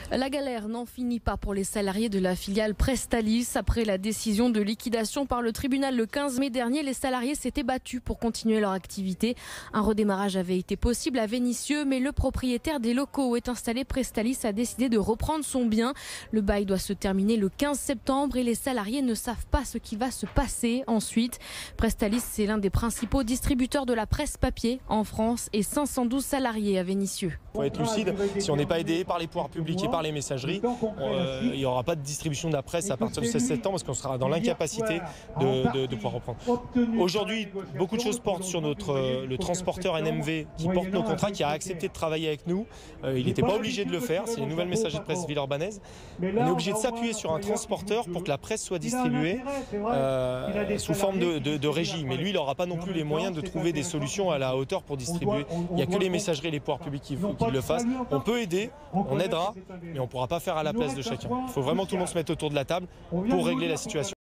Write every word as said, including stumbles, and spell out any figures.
La galère n'en finit pas pour les salariés de la filiale Presstalis. Après la décision de liquidation par le tribunal le quinze mai dernier, les salariés s'étaient battus pour continuer leur activité. Un redémarrage avait été possible à Vénissieux, mais le propriétaire des locaux où est installé Presstalis a décidé de reprendre son bien. Le bail doit se terminer le quinze septembre et les salariés ne savent pas ce qui va se passer ensuite. Presstalis, c'est l'un des principaux distributeurs de la presse papier en France et cinq cent douze salariés à Vénissieux. Il faut être lucide, si on n'est pas aidé par les pouvoirs publics et par les messageries, euh, il n'y aura pas de distribution de la presse à partir du seize septembre parce qu'on sera dans l'incapacité de, de, de pouvoir reprendre. Aujourd'hui, beaucoup de choses portent sur notre, le transporteur N M V qui porte nos contrats, qui a accepté de travailler avec nous. Euh, il n'était pas obligé de le faire, c'est les nouvelles messageries de presse Villeurbannaise. On est obligé de s'appuyer sur un transporteur pour que la presse soit distribuée euh, sous forme de, de, de régie. Mais lui, il n'aura pas non plus les moyens de trouver des solutions à la hauteur pour distribuer. Il n'y a que les messageries et les pouvoirs publics qui, qui le fassent. On peut aider, on aidera, mais on ne pourra pas faire à la place de chacun. Il faut vraiment que tout le monde se mette autour de la table pour régler la situation.